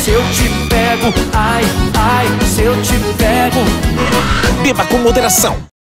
se eu te pego. Ai, ai, se eu te pego. Beba com moderação.